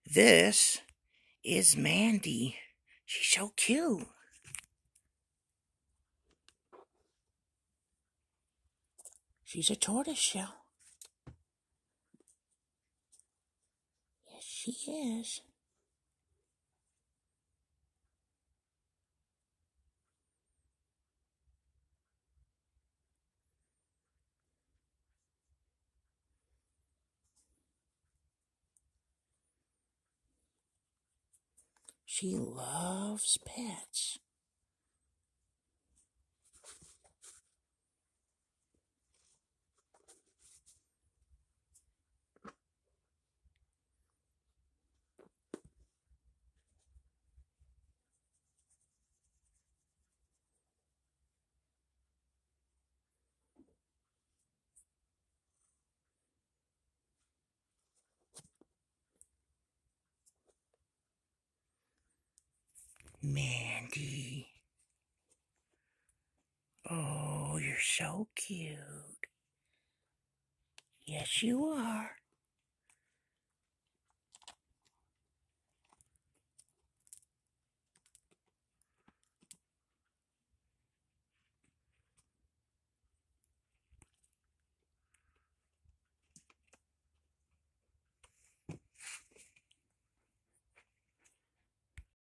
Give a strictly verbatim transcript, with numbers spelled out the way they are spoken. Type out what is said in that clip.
This is Mandy. She's so cute. She's a tortoiseshell. Yes, she is. She loves pets. Mandy. Oh, you're so cute. Yes, you are.